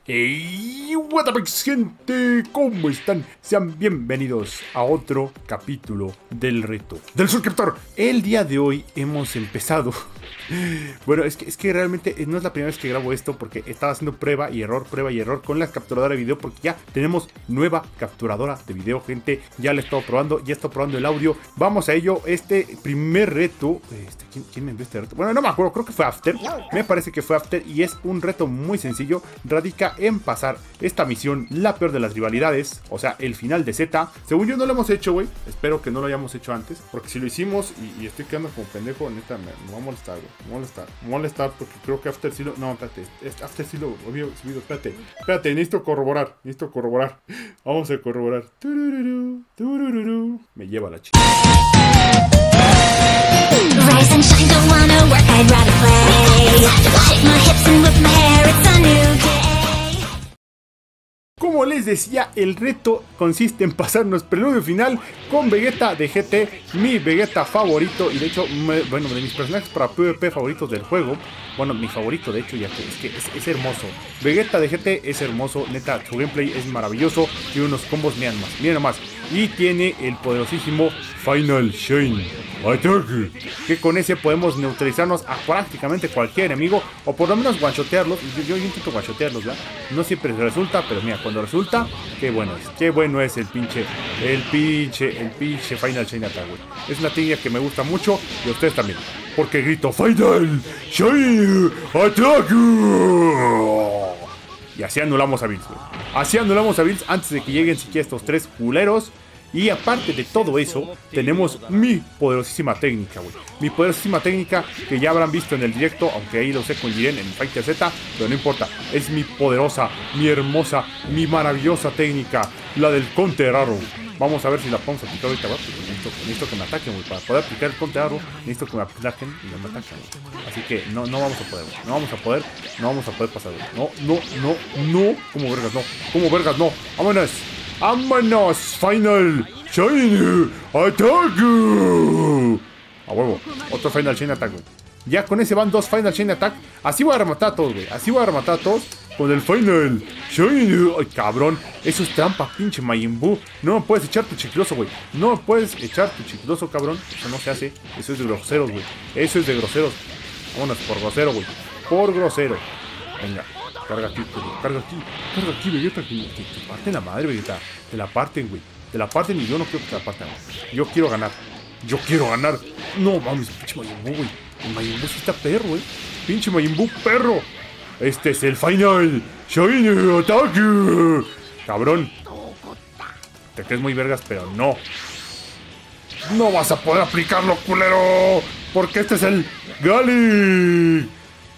Hey, what up, gente, ¿cómo están? Sean bienvenidos a otro capítulo del reto del suscriptor. El día de hoy hemos empezado. Bueno, es que realmente no es la primera vez que grabo esto, porque estaba haciendo prueba y error con la capturadora de video, porque ya tenemos nueva capturadora de video, gente. Ya la he estado probando, ya he estado probando el audio. Vamos a ello. Este primer reto, ¿quién me envió este reto? Bueno, no me acuerdo, creo que fue After. Me parece que fue After y es un reto muy sencillo. Radica en pasar esta misión, la peor de las rivalidades, o sea, el final de Z. Según yo no lo hemos hecho, güey. Espero que no lo hayamos hecho antes, porque si lo hicimos y estoy quedando como pendejo, neta, me va a molestar, güey. Me va a molestar porque creo que After sí lo... No, espérate, After sí lo había subido. Espérate, necesito corroborar. Vamos a corroborar. Me lleva la chica. Rise and shine, don't wanna work, I'd rather play. Shake my hips and whip my hair, it's a new day. Como les decía, el reto consiste en pasarnos preludio final con Vegeta de GT, mi Vegeta favorito, y de hecho, bueno, de mis personajes para PvP favoritos del juego. Bueno, mi favorito, de hecho, ya que es hermoso. Vegeta de GT es hermoso, neta, su gameplay es maravilloso, tiene unos combos, miren nomás. Y tiene el poderosísimo Final Shine Attack, que con ese podemos neutralizarnos a prácticamente cualquier enemigo, o por lo menos one-shotearlos. Yo intento one-shotearlos, ¿ya? No siempre resulta, pero mira, cuando resulta, qué bueno es el pinche Final Shine Attack, güey. Es una técnica que me gusta mucho, y a ustedes también, porque grito Final Shine Attack. Y así anulamos a Bills, güey. Así anulamos a Bills antes de que lleguen siquiera estos tres culeros. Y aparte de todo eso, tenemos mi poderosísima técnica, güey. Mi poderosísima técnica que ya habrán visto en el directo, aunque ahí lo sé con Jiren en Fighter Z, pero no importa. Es mi poderosa, mi hermosa, mi maravillosa técnica, la del Counter Arrow. Vamos a ver si la podemos aplicar ahorita, ¿va? Necesito que me ataquen, güey. Para poder aplicar el Counter Arrow, necesito que me ataquen y no me ataquen, güey. Así que no vamos a poder, güey. No vamos a poder pasar, güey. No. ¿Cómo vergas no? ¡Vámonos! ¡Final Shine Attack! A huevo, otro Final Shine Attack, güey. Ya con ese van dos Final Shine Attack. Así voy a rematar a todos, güey. Con el Final Shine. ¡Ay, cabrón! Eso es trampa, pinche Majin Buu. No me puedes echar tu chicloso, güey. Cabrón. Eso no se hace. Eso es de groseros, güey. Vámonos, por grosero, güey. Venga. Carga aquí, Vegeta. Te parten la madre, Vegeta. Te la parten, güey. Y yo no quiero que te la partan. Yo quiero ganar. No mames, pinche Majin Buu, güey. El Majin Buu sí está perro, güey. Pinche Majin Buu, perro. Este es el Final Shine Attack. Cabrón. Te crees muy vergas, pero no. No vas a poder aplicarlo, culero. Porque este es el Gali.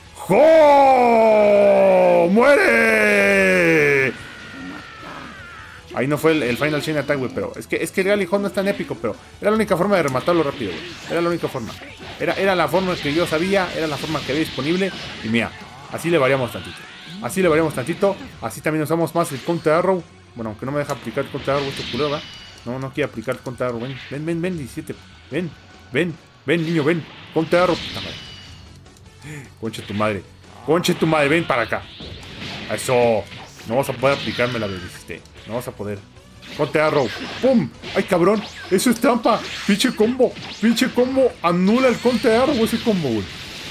¡Oh! ¡Muere! Ahí no fue el Final Shine Attack, güey, pero es que el Galihon no es tan épico, pero era la única forma de rematarlo rápido, güey. Era la única forma. Era la forma que yo sabía, era la forma que había disponible. Y mira, así le variamos tantito. Así también usamos más el Counter Arrow. Bueno, aunque no me deja aplicar el Counter Arrow, este culero, ¿verdad? No quiere aplicar el Counter Arrow. Ven, 17. Ven, niño, ven. Counter Arrow, puta madre. Conche tu madre, ven para acá. Eso. No vas a poder aplicarme la velocidad. No vas a poder. Counter Arrow. ¡Pum! ¡Ay, cabrón! Eso es trampa. Pinche combo. Anula el Counter Arrow ese combo, güey.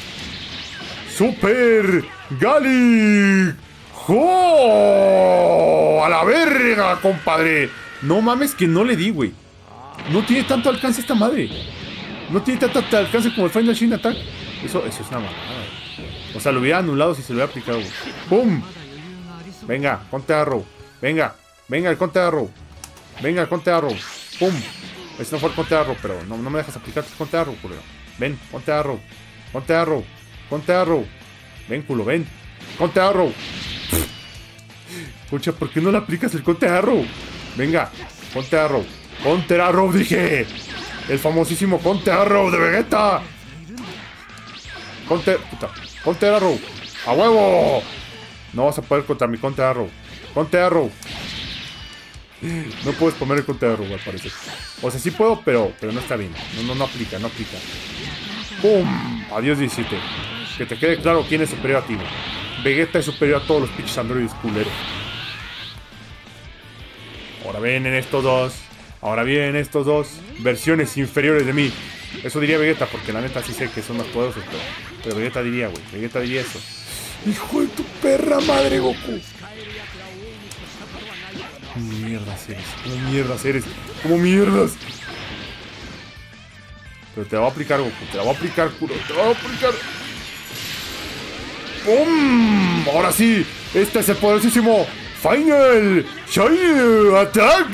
¡Super Gali! ¡Oh! ¡A la verga, compadre! No mames que no le di, güey. No tiene tanto alcance esta madre. No tiene tanto alcance como el Final Shine Attack. Eso es una mamada. O sea, lo hubiera anulado si se lo hubiera aplicado, güey. ¡Pum! Venga, Counter Arrow. Venga, el Counter Arrow. ¡Pum! Ese no fue el Counter Arrow, pero no me dejas aplicar el Counter Arrow, culo. Ven, Counter Arrow. Ven, culo, ven. Counter Arrow. Concha, ¿por qué no le aplicas el Counter Arrow? Venga, Counter Arrow, dije. El famosísimo Counter Arrow de Vegeta. Counter Arrow. ¡A huevo! No vas a poder contra mi Counter Arrow. No puedes poner el Counter Arrow, al parecer. O sea, sí puedo, pero no está bien. No aplica. ¡Pum! Adiós, 17. Que te quede claro quién es superior a ti, güey. Vegeta es superior a todos los pinches androides culeros. Ahora vienen estos dos. Ahora vienen estos dos. Versiones inferiores de mí. Eso diría Vegeta, porque la neta sí sé que son más poderosos. Pero Vegeta diría, güey. Vegeta diría eso. ¡Hijo de tu perra madre, Goku! ¿Cómo mierdas eres? ¿Cómo mierdas eres? ¿Cómo mierdas? Pero te la voy a aplicar, Goku. Te la voy a aplicar, culo. Te la voy a aplicar. ¡Pum! Ahora sí. Este es el poderosísimo Final Shine Attack.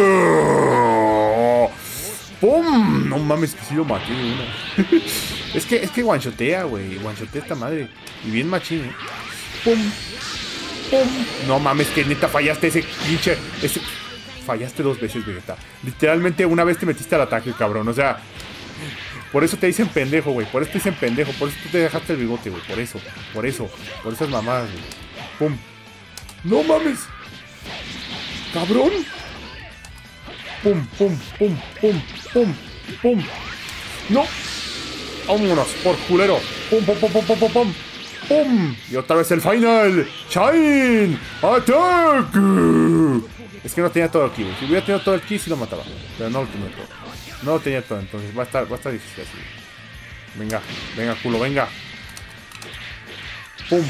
¡Pum! No mames, que sí lo maté de una. es que guanchotea, güey. Guanchotea esta madre. Y bien machín, ¿eh? ¡Pum! ¡Pum! No mames, que neta fallaste ese pinche... Fallaste 2 veces, Vegeta. Literalmente una vez te metiste al ataque, cabrón. O sea... Por eso te dicen pendejo, güey. Por eso te dicen pendejo. Por eso tú te dejaste el bigote, güey. Por eso. Por eso. Por esas mamadas, güey. ¡Pum! ¡No mames! ¡Cabrón! ¡Pum, pum, pum, pum, pum, pum! ¡No! ¡Vámonos, por culero! ¡Pum, pum, pum, pum, pum, pum, pum! ¡Pum! Y otra vez el final. ¡Shine Attack! Es que no tenía todo el ki, güey. Si hubiera tenido todo el ki, sí lo mataba. Pero no lo tenía todo. No lo tenía todo, entonces va a estar difícil así. Venga, venga, culo, venga. ¡Pum!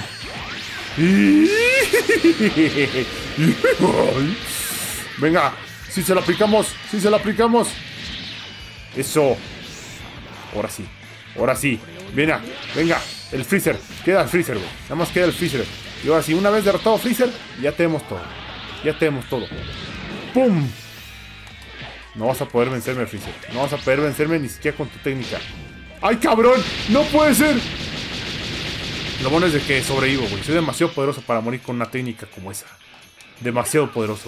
Venga, si se lo aplicamos, si se lo aplicamos. Eso. Ahora sí, ahora sí. Venga, venga, el Freezer. Queda el Freezer, güey. Nada más queda el Freezer. Y ahora sí, una vez derrotado Freezer, ya tenemos todo. Ya tenemos todo. ¡Pum! No vas a poder vencerme, Freezer. No vas a poder vencerme ni siquiera con tu técnica. ¡Ay, cabrón! ¡No puede ser! Lo bueno es de que sobrevivo, güey. Soy demasiado poderoso para morir con una técnica como esa. Demasiado poderoso.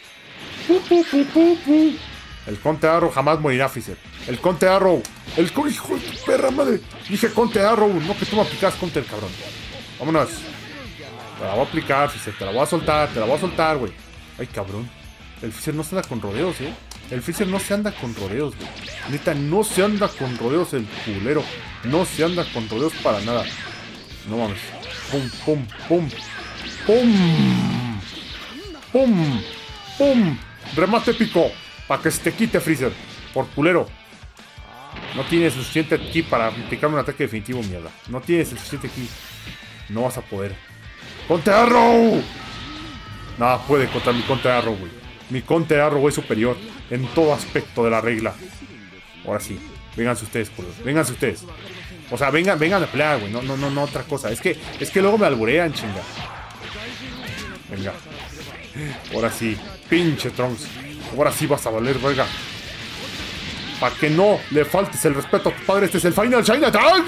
El Conte Arrow jamás morirá, Freezer. El Conte Arrow. Hijo de tu perra madre. Dije Conte Arrow, no que tú me aplicas Conte, cabrón. Vámonos. Te la voy a aplicar, Freezer. Te la voy a soltar, güey. Ay, cabrón. El Freezer no se anda con rodeos, El Freezer no se anda con rodeos, güey. Neta, no se anda con rodeos el culero. No se anda con rodeos para nada. No mames. Pum, pum, pum. Pum. Pum. Pum. Remate épico. Para que se te quite, Freezer. Por culero. No tienes suficiente ki para aplicar un ataque definitivo, mierda. No tienes suficiente ki. No vas a poder. ¡Conte Arrow! Nada puede contra mi Conte Arrow, güey. Mi Conte Arrow es superior en todo aspecto de la regla. Ahora sí. Vénganse ustedes, culos. Vénganse ustedes. O sea, vengan a pelear, güey. No, otra cosa. Es que luego me alburean, chinga. Venga. Ahora sí. Pinche Trunks. Ahora sí vas a valer, verga. Para que no le faltes el respeto a tu padre, este es el Final Shine Attack.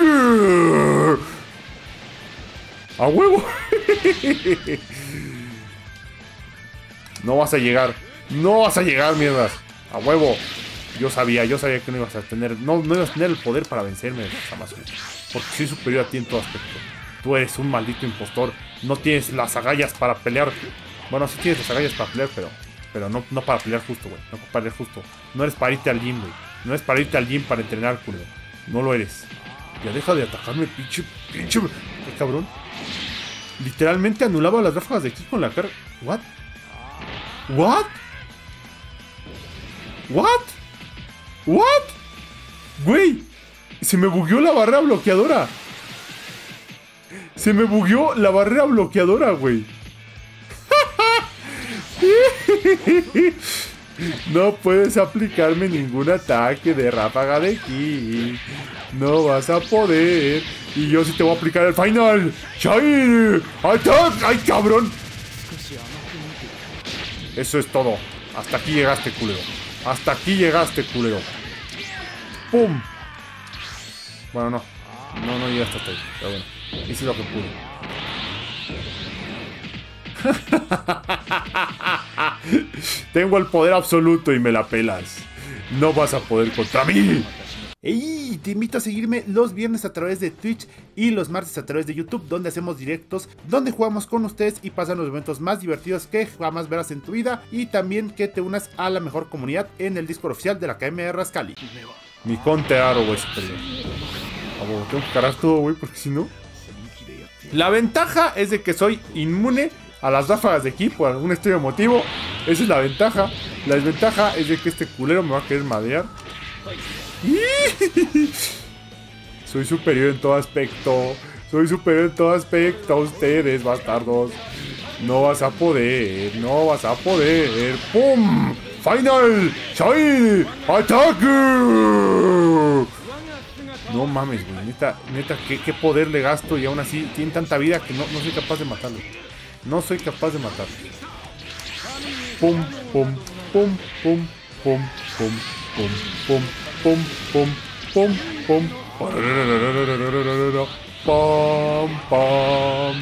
¡A huevo! No vas a llegar. No vas a llegar, mierdas. A huevo. Yo sabía que no ibas a tener. No ibas a tener el poder para vencerme, Zamasu. Porque soy superior a ti en todo aspecto. Tú eres un maldito impostor. No tienes las agallas para pelear. Bueno, sí tienes las agallas para pelear, pero no para pelear justo, güey. No para pelear justo. No eres para irte al gym, güey. No eres para irte al gym para entrenar, culo. No lo eres. Ya deja de atacarme, pinche. ¿Qué cabrón? Literalmente anulaba las ráfagas de ki con la cara. ¿What? Güey, se me bugueó la barrera bloqueadora. Güey. No puedes aplicarme ningún ataque de ráfaga de ki. No vas a poder. Y yo sí te voy a aplicar el Final Shine Attack. ¡Ay, cabrón! Eso es todo. Hasta aquí llegaste, culero. ¡Pum! Bueno, no llegaste hasta ahí. Pero bueno, hice lo que pude. Tengo el poder absoluto y me la pelas. No vas a poder contra mí. ¡Ey! Te invito a seguirme los viernes a través de Twitch y los martes a través de YouTube, donde hacemos directos, donde jugamos con ustedes y pasan los momentos más divertidos que jamás verás en tu vida, y también que te unas a la mejor comunidad en el Discord oficial de la Academia de Rascali. Mi Conte Arrow es superior. Tengo que cargar todo, güey, porque si no... La ventaja es de que soy inmune a las ráfagas de ki por algún extraño motivo. Esa es la ventaja. La desventaja es de que este culero me va a querer madrear. Soy superior en todo aspecto. Soy superior en todo aspecto a ustedes, bastardos. No vas a poder. No vas a poder. ¡Pum! ¡Final! ¡Shine! ¡Attack! No mames, güey. Neta, ¿qué poder le gasto? Y aún así tiene tanta vida que no soy capaz de matarlo. No soy capaz de matarlo. Pum, pum, pum, pum, pum, pum, pum, pum, pum, pum, pum, pum. Pam, pam.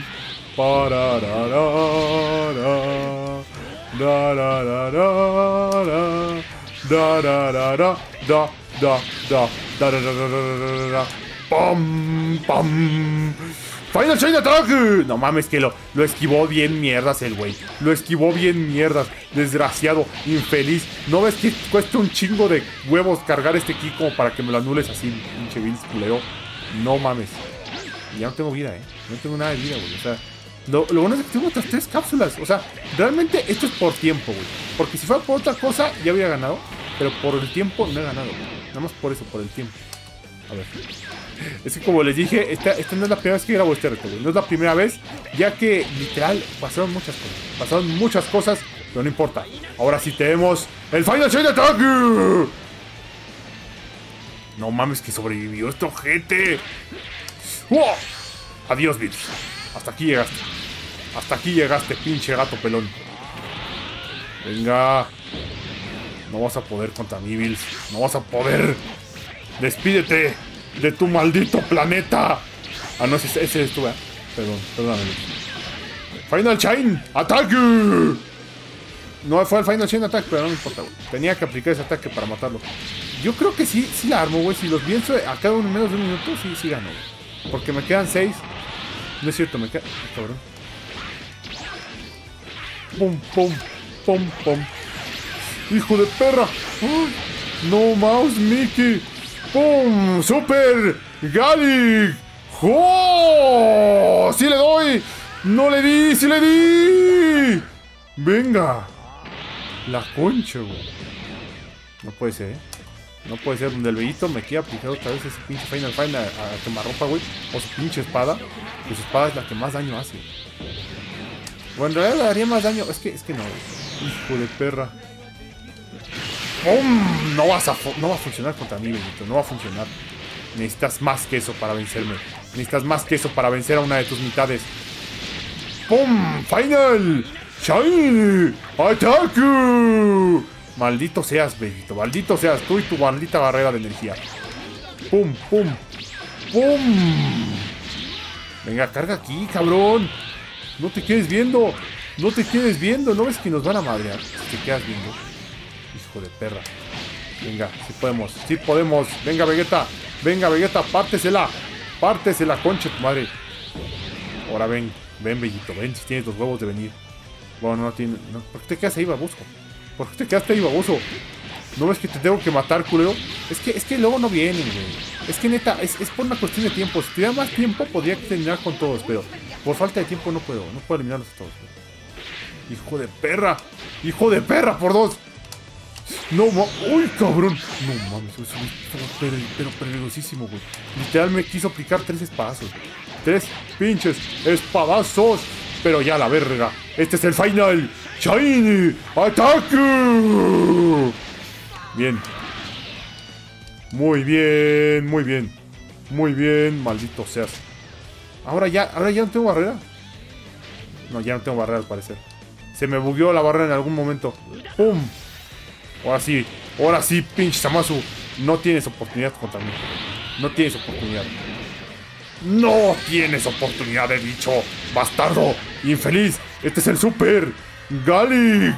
Parararara. Da da da da da da da da da da da da da da. Pam, pam. Final Chain Attack. No mames, que lo esquivó bien mierdas el güey. Lo esquivó bien mierdas. Desgraciado, infeliz. ¿No ves que cuesta un chingo de huevos cargar este ki como para que me lo anules así, pinche Bills culero? No mames. Ya no tengo vida, no tengo nada de vida, güey. O sea, lo bueno es que tengo otras 3 cápsulas. O sea, realmente esto es por tiempo, güey. Porque si fuera por otra cosa, ya habría ganado. Pero por el tiempo no he ganado, güey. Nada más por eso, por el tiempo. A ver. Es que como les dije, esta no es la primera vez que grabo este reto, güey. No es la primera vez, ya que literal pasaron muchas cosas. Pasaron muchas cosas, pero no importa. Ahora sí tenemos el Final Chain Attack. No mames, que sobrevivió este ojete. ¡Wow! Adiós, Bills. Hasta aquí llegaste. Hasta aquí llegaste, pinche gato pelón. Venga. No vas a poder contra mí, Bills. No vas a poder. Despídete de tu maldito planeta. Ah, no, ese es tú, perdóname. Final Chain Attack. No fue el Final Chain Attack, pero no me importa, güey. Tenía que aplicar ese ataque para matarlo. Yo creo que sí la armo, güey. Si los pienso a cada uno en menos de un minuto, sí gano, güey. Porque me quedan 6. No es cierto, me queda... Cabrón. Pum, pum, pum, pum. ¡Hijo de perra! ¡Ay! ¡No mouse, Mickey! ¡Pum! ¡Super! ¡Gallic! ¡Oh! ¡Sí le doy! ¡No le di! ¡Sí le di! ¡Venga! La concha, güey. No puede ser, No puede ser donde el bellito me quiera aplicar otra vez ese pinche Final a quemarropa, güey. O su pinche espada. Pues su espada es la que más daño hace. Bueno, en realidad le daría más daño. Es que no, güey. Hijo de perra. ¡Pum! No va a funcionar contra mí, bellito. No va a funcionar. Necesitas más que eso para vencerme. Necesitas más que eso para vencer a una de tus mitades. ¡Pum! ¡Final! ¡Shiny! ¡Attack! Maldito seas, bellito. Maldito seas tú y tu maldita barrera de energía. ¡Pum! ¡Pum! ¡Pum! Venga, carga aquí, cabrón. No te quedes viendo. No te quedes viendo. ¿No ves que nos van a madrear si te quedas viendo? Hijo de perra. Venga, sí podemos. Sí podemos. Venga, Vegeta. Venga, Vegeta. Pártesela. Pártesela, concha tu madre. Ahora ven. Ven, bellito. Ven si tienes los huevos de venir. Bueno, no tiene... No. ¿Por qué te quedas ahí, baboso? ¿Por qué te quedaste ahí, baboso? ¿No ves que te tengo que matar, culero? Es que luego no vienen, güey. Es que neta, es por una cuestión de tiempo. Si tuviera más tiempo, podría terminar con todos, pero por falta de tiempo no puedo eliminarlos a todos, güey. Hijo de perra. Hijo de perra, por 2. No mames. Uy, cabrón. No mames, eso es pero peligrosísimo, güey. Literal me quiso aplicar 3 espadazos. 3 pinches espadazos. Pero ya la verga. Este es el Final Shiny Attack. Bien. Muy bien, muy bien. Muy bien, maldito seas. Ahora ya no tengo barrera. No, ya no tengo barrera al parecer. Se me bugueó la barrera en algún momento. ¡Pum! Ahora sí, pinche Zamasu. No tienes oportunidad contra mí. No tienes oportunidad. No tienes oportunidad, de bicho. Bastardo. Infeliz. Este es el Super Gallic.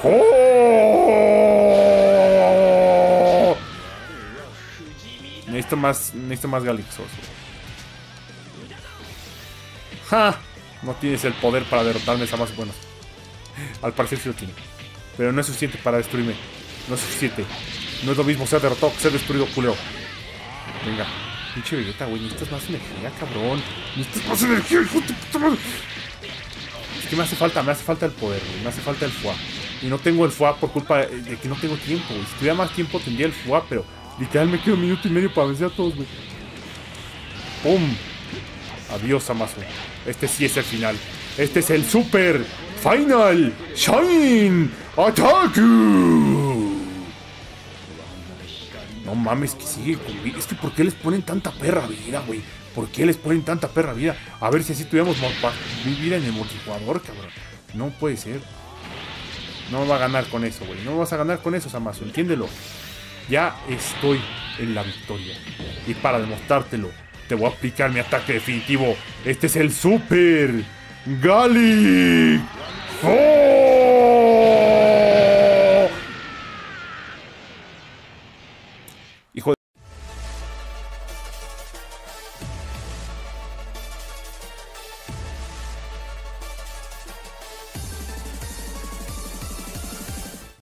¡Oh! Necesito más Gallic Sauce. ¡Ja! No tienes el poder para derrotarme, Zamasu. Bueno, al parecer sí lo tiene. Pero no es suficiente para destruirme. No es suficiente. No es lo mismo ser derrotado que ser destruido, culeo. Venga. Pinche Vegeta, güey. Necesitas más energía, cabrón. Necesitas más energía, hijo de puta madre. Es que me hace falta el poder, güey. Me hace falta el FUA. Y no tengo el FUA por culpa de que no tengo tiempo, güey. Si tuviera más tiempo tendría el FUA, pero literal me quedo 1 minuto y medio para vencer a todos, güey. ¡Pum! Adiós, Amazo. Este sí es el final. Este es el Super Final Shine Attack. No mames, que sigue con vida. Es que ¿por qué les ponen tanta perra vida, güey? ¿Por qué les ponen tanta perra vida? A ver si así tuviéramos vida en el multijugador, cabrón. No puede ser. No me va a ganar con eso, güey. No me vas a ganar con eso, Zamasu. Entiéndelo. Ya estoy en la victoria. Y para demostrártelo, te voy a aplicar mi ataque definitivo. Este es el Super Gallic Force.